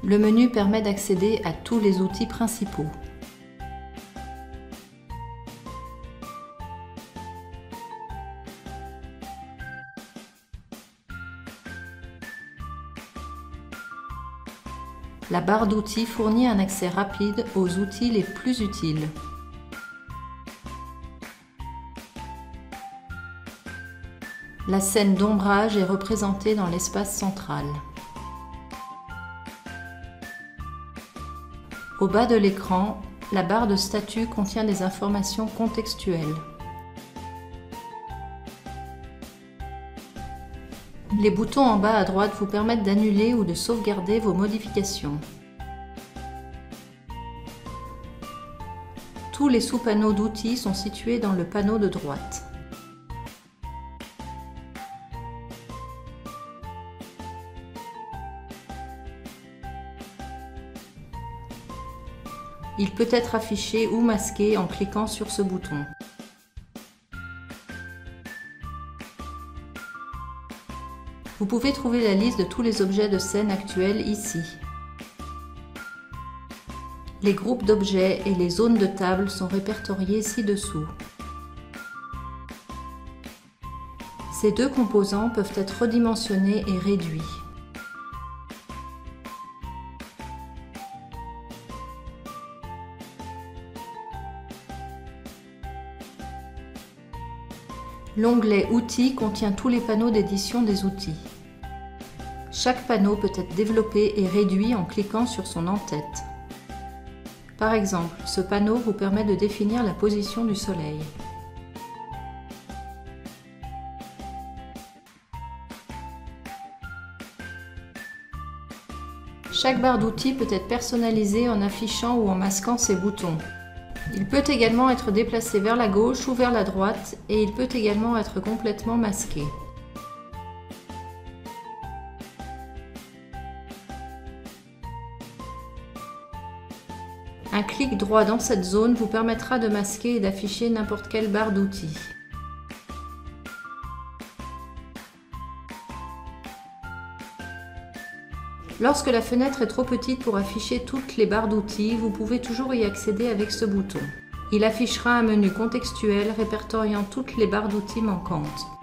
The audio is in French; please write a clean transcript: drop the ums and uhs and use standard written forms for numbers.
Le menu permet d'accéder à tous les outils principaux. La barre d'outils fournit un accès rapide aux outils les plus utiles. La scène d'ombrage est représentée dans l'espace central. Au bas de l'écran, la barre de statut contient des informations contextuelles. Les boutons en bas à droite vous permettent d'annuler ou de sauvegarder vos modifications. Tous les sous-panneaux d'outils sont situés dans le panneau de droite. Il peut être affiché ou masqué en cliquant sur ce bouton. Vous pouvez trouver la liste de tous les objets de scène actuels ici. Les groupes d'objets et les zones de table sont répertoriés ci-dessous. Ces deux composants peuvent être redimensionnés et réduits. L'onglet Outils contient tous les panneaux d'édition des outils. Chaque panneau peut être développé et réduit en cliquant sur son en-tête. Par exemple, ce panneau vous permet de définir la position du soleil. Chaque barre d'outils peut être personnalisée en affichant ou en masquant ses boutons. Il peut également être déplacé vers la gauche ou vers la droite et il peut également être complètement masqué. Un clic droit dans cette zone vous permettra de masquer et d'afficher n'importe quelle barre d'outils. Lorsque la fenêtre est trop petite pour afficher toutes les barres d'outils, vous pouvez toujours y accéder avec ce bouton. Il affichera un menu contextuel répertoriant toutes les barres d'outils manquantes.